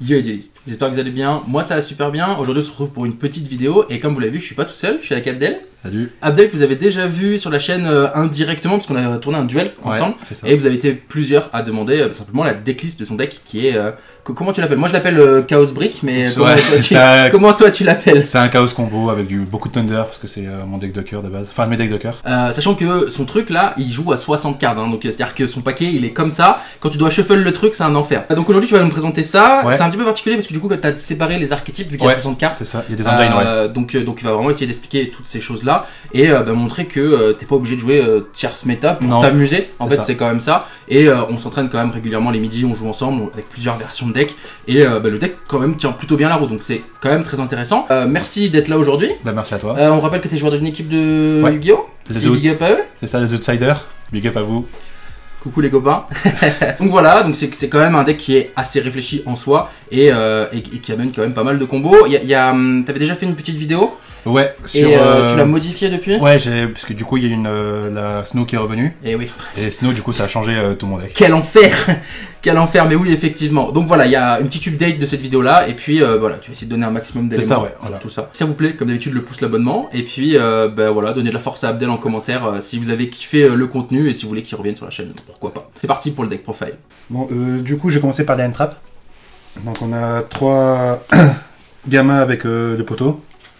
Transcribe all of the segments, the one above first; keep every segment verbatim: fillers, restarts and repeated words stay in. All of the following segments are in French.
Yo Idealist, j'espère que vous allez bien, moi ça va super bien. Aujourd'hui on se retrouve pour une petite vidéo et comme vous l'avez vu je suis pas tout seul, je suis avec Abdel. Salut. Abdel que vous avez déjà vu sur la chaîne euh, indirectement parce qu'on a tourné un duel ensemble, ouais, ça. Et vous avez été plusieurs à demander euh, simplement la decklist de son deck qui est... Euh, comment tu l'appelles? Moi je l'appelle euh, Chaos Brick, mais ouais, comment, toi, tu, un... comment toi tu l'appelles? C'est un Chaos combo avec du, beaucoup de Thunder parce que c'est euh, mon deck de cœur de base, enfin mes decks de cœur. Euh, sachant que son truc là il joue à soixante cartes, hein, donc c'est à dire que son paquet il est comme ça, quand tu dois shuffle le truc c'est un enfer. Donc aujourd'hui tu vas nous présenter ça, ouais. C'est un petit peu particulier parce que du coup tu as séparé les archétypes vu qu'il y a ouais, soixante cartes. C'est ça, il y a des engines, euh, ouais. Donc, donc il va vraiment essayer d'expliquer toutes ces choses là et euh, bah, montrer que euh, t'es pas obligé de jouer euh, tierce méta pour t'amuser, en fait c'est quand même ça. Et euh, on s'entraîne quand même régulièrement les midis, on joue ensemble avec plusieurs versions de deck et euh, bah, le deck quand même tient plutôt bien la route, donc c'est quand même très intéressant. Euh, merci d'être là aujourd'hui. Bah merci à toi. Euh, on rappelle que t'es joueur d'une équipe de ouais. Yu-Gi-Oh! Big up à eux. C'est ça, les Outsiders, big up à vous. Coucou les copains. Donc voilà, donc c'est quand même un deck qui est assez réfléchi en soi et, euh, et, et qui amène quand même pas mal de combos. Il y a, il y a, t'avais déjà fait une petite vidéo. Ouais, sur, et euh, euh... tu l'as modifié depuis? Ouais, j'ai parce que du coup il y a une euh, la Snow qui est revenue. Et oui. Et Snow du coup ça a changé euh, tout mon deck. Quel enfer. Quel enfer, mais oui effectivement. Donc voilà, il y a une petite update de cette vidéo là et puis euh, voilà, tu vas essayer de donner un maximum d'éléments. C'est ça, ouais, voilà. Tout ça. Si ça vous plaît, comme d'habitude, le pouce, l'abonnement et puis euh, ben voilà, donnez de la force à Abdel en commentaire euh, si vous avez kiffé euh, le contenu et si vous voulez qu'il revienne sur la chaîne, pourquoi pas. C'est parti pour le deck profile. Bon, euh, du coup j'ai commencé par les hand trap. Donc on a trois gamins avec euh, le poteau.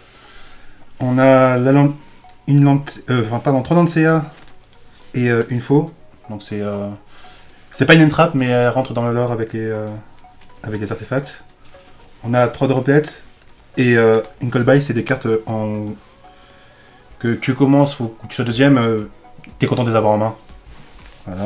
On a la lampe, une lampe, euh, enfin pardon, trois Lancea et euh, une faux. Donc c'est euh, c'est pas une entrap mais elle rentre dans le lore avec les euh, avec les artefacts. On a trois droplets et euh, une call by, c'est des cartes en que tu commences, faut que tu sois deuxième, euh, t'es content de les avoir en main. Voilà.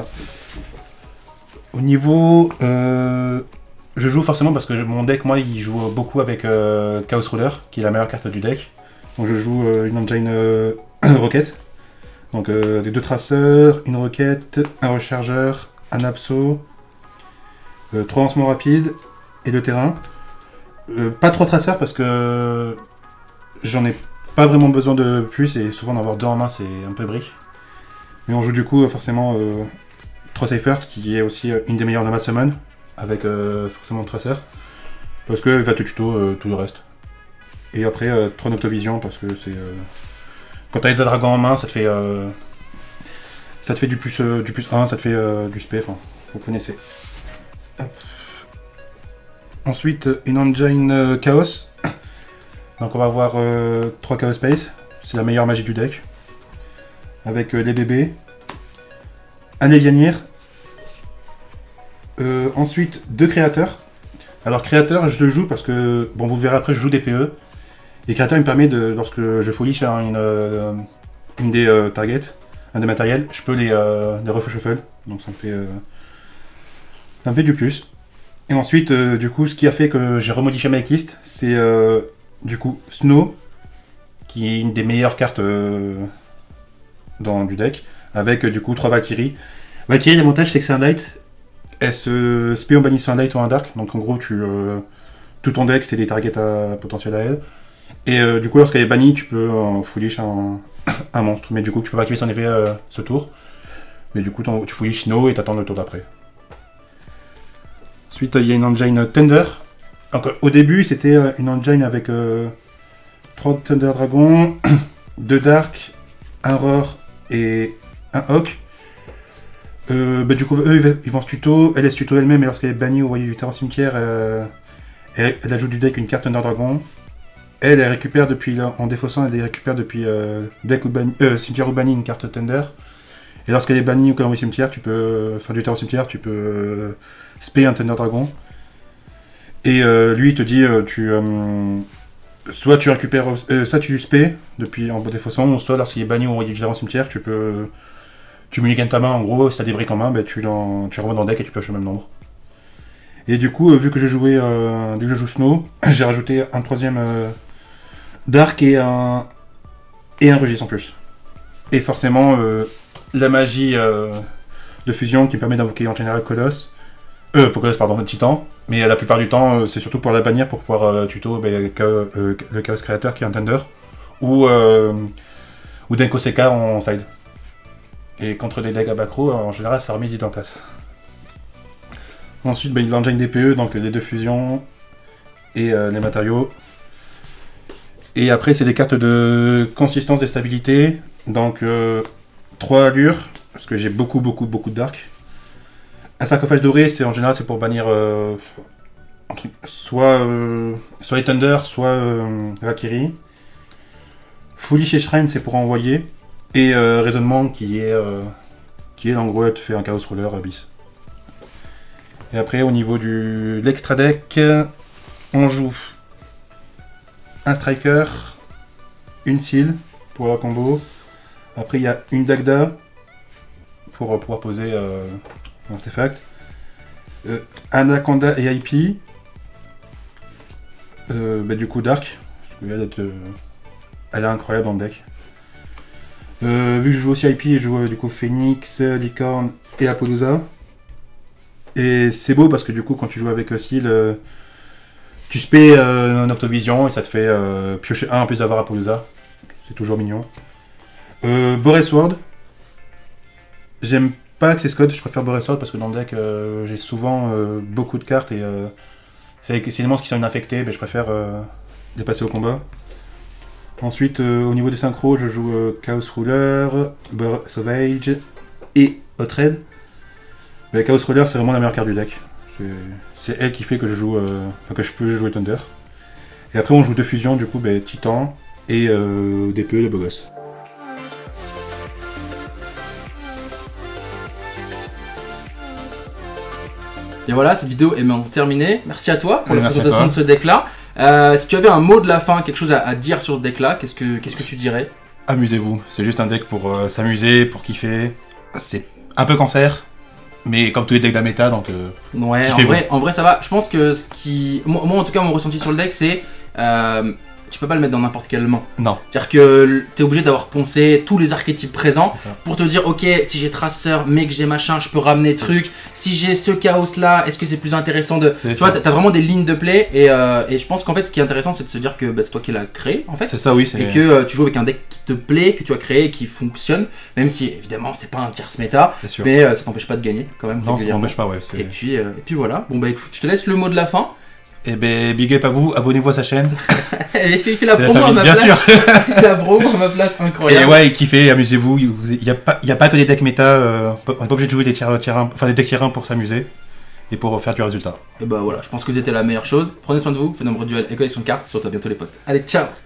Au niveau, euh, je joue forcément parce que mon deck, moi, il joue beaucoup avec euh, Chaos Ruler, qui est la meilleure carte du deck. Donc je joue euh, une engine euh, roquette, donc euh, des deux traceurs, une roquette, un rechargeur, un abso, euh, trois lancements rapides et le terrain. Euh, pas trois traceurs parce que j'en ai pas vraiment besoin de plus et souvent d'en avoir deux en main c'est un peu brique. Mais on joue du coup forcément euh, trois Seifert qui est aussi une des meilleures Nomad Summon avec euh, forcément le traceur parce que va te tuto euh, tout le reste. Et après, euh, trois Noctovision parce que c'est... Euh... Quand t'as les dragons en main, ça te fait... Euh... Ça te fait du plus, euh, du plus un, ça te fait euh, du spé, enfin, vous connaissez. Hop. Ensuite, une engine euh, Chaos. Donc on va avoir euh, trois Chaos Space, c'est la meilleure magie du deck. Avec euh, les bébés. Un Evianir. Euh, ensuite, deux créateurs. Alors créateur, je le joue parce que... Bon, vous verrez après, je joue des P E. Et créateur, il me permet de, lorsque je folie sur une, euh, une des euh, targets, un des matériels, je peux les, euh, les refushuffle. Donc ça me fait, euh, ça me fait du plus. Et ensuite, euh, du coup, ce qui a fait que j'ai remodifié ma list, c'est euh, du coup Snow, qui est une des meilleures cartes euh, dans du deck, avec euh, du coup trois Valkyrie. Valkyrie, l'avantage c'est que c'est un light, elle se spé en bannissant un light ou un dark, donc en gros, tu, euh, tout ton deck c'est des targets à potentiel à elle. Et euh, du coup, lorsqu'elle est bannie, tu peux en euh, foolish un, un monstre. Mais du coup, tu peux pas activer son effet euh, ce tour. Mais du coup, tu foolish Snow et t'attends le tour d'après. Ensuite, il y a une engine Thunder. Donc, au début, c'était euh, une engine avec euh, trois Thunder Dragons, deux Dark, un Roar et un Hawk. Euh, bah, du coup, eux, ils vont se tuto. Elle, elle se tuto elle-même. Et lorsqu'elle est bannie au voyez du terrain cimetière, euh, elle, elle ajoute du deck une carte Thunder Dragon. Elle, elle récupère depuis, en défaussant, elle récupère depuis euh, deck ou banni, euh, cimetière ou banni une carte Thunder. Et lorsqu'elle est bannie ou qu'elle envoie cimetière, tu peux, enfin du terrain cimetière, tu peux euh, spé un Thunder Dragon. Et euh, lui, il te dit, euh, tu, euh, soit tu récupères, euh, ça tu spé depuis en défaussant, ou soit lorsqu'il est banni ou envoyé du terrain cimetière, tu peux, tu mulliganes ta main. En gros, si t'as des briques en main, bah, tu, tu renvoies dans le deck et tu pioches le même nombre. Et du coup, euh, vu que j'ai joué, euh, vu que je joue Snow, j'ai rajouté un troisième. Euh, Dark et un et un registre en plus. Et forcément euh, la magie euh, de fusion qui permet d'invoquer en général Colosse. Euh, pour Colosse, pardon, le Titan. Mais la plupart du temps, euh, c'est surtout pour la bannir pour pouvoir euh, tuto bah, le, euh, le Chaos Créateur qui est un Thunder. Ou, euh, ou Denko Seka en side. Et contre des decks à backrow, en général, ça remet vite en place. Ensuite, bah, l'engine D P E, donc les deux fusions. et euh, les matériaux. Et après, c'est des cartes de consistance et stabilité. Donc, euh, trois allures, parce que j'ai beaucoup, beaucoup, beaucoup de dark. Un sarcophage doré, c'est en général, c'est pour bannir euh, un truc, soit, euh, soit les Thunder, soit euh, Valkyrie. Foolish et Shrine, c'est pour envoyer. Et euh, Raisonnement, qui est, euh, qui est en gros, tu fais un Chaos Roller bis. Et après, au niveau du, de l'extra deck, on joue un Striker, une Seal pour la combo. Après, il y a une Dagda pour euh, pouvoir poser euh, un artefact. Euh, Anaconda et I P. Euh, bah, du coup, Dark. Parce que elle, euh, elle est incroyable dans le deck. Euh, vu que je joue aussi I P, je joue euh, du coup Phoenix, Licorne et Apollousa. Et c'est beau parce que du coup, quand tu joues avec euh, Seal, euh, tu spé euh, un Octovision et ça te fait euh, piocher un en plus d'avoir Apollousa. C'est toujours mignon. Euh, Boresword. J'aime pas Access Code, je préfère Boresword parce que dans le deck, euh, j'ai souvent euh, beaucoup de cartes et euh, c'est des monstres qui sont inaffectés, mais je préfère euh, les passer au combat. Ensuite, euh, au niveau des synchros, je joue euh, Chaos Ruler, Bur Sauvage et Hotred. Mais Chaos Ruler, c'est vraiment la meilleure carte du deck. C'est elle qui fait que je joue, euh, enfin que je peux jouer Thunder. Et après, on joue deux fusions, du coup, bah, Titan et euh, D P E, le beau gosse. Et voilà, cette vidéo est maintenant terminée. Merci à toi pour la présentation de ce deck-là. Euh, si tu avais un mot de la fin, quelque chose à, à dire sur ce deck-là, qu'est-ce que qu'est-ce que tu dirais? Amusez-vous, c'est juste un deck pour euh, s'amuser, pour kiffer. C'est un peu cancer, mais comme tous les decks de la méta, donc... Euh, ouais, en vrai, en vrai ça va. Je pense que ce qui... Moi, moi en tout cas, mon ressenti sur le deck, c'est... Euh, tu peux pas le mettre dans n'importe quelle main. Non. C'est-à-dire que tu es obligé d'avoir poncé tous les archétypes présents pour te dire, ok, si j'ai traceur, mais que j'ai machin, je peux ramener truc. Si j'ai ce chaos là, est-ce que c'est plus intéressant de... Tu vois, t'as vraiment des lignes de play et, euh, et je pense qu'en fait, ce qui est intéressant, c'est de se dire que bah, c'est toi qui l'as créé, en fait. C'est ça, oui. Et que euh, tu joues avec un deck qui te plaît, que tu as créé et qui fonctionne, même si, évidemment, c'est pas un tierce méta, mais euh, ça t'empêche pas de gagner, quand même. Non, ça t'empêche pas, ouais. Et puis, euh, et puis voilà. Bon, bah écoute, je te laisse le mot de la fin. Eh ben, big up à vous, abonnez-vous à sa chaîne. Il fait, fait la promo à ma bien place. Bien sûr. Il fait la promo à ma place, incroyable. Et ouais, kiffez, amusez-vous. Il n'y a, a pas que des decks méta. Euh, on n'est pas obligé de jouer des tiers, tiers un, enfin des decks tier un pour s'amuser et pour faire du résultat. Et bah voilà, je pense que c'était la meilleure chose. Prenez soin de vous, faites nombreux duels et collection de cartes. Surtout à bientôt les potes. Allez, ciao.